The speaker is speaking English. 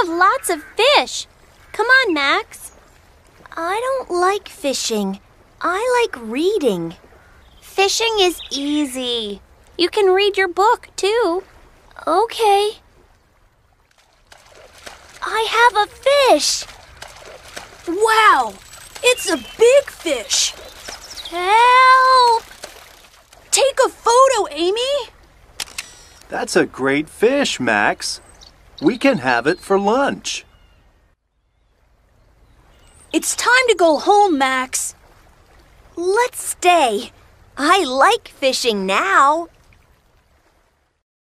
have lots of fish. Come on, Max. I don't like fishing. I like reading. Fishing is easy. You can read your book, too. Okay. I have a fish. Wow! It's a big fish. Help! Take a photo, Amy. That's a great fish, Max. We can have it for lunch. It's time to go home, Max. Let's stay. I like fishing now.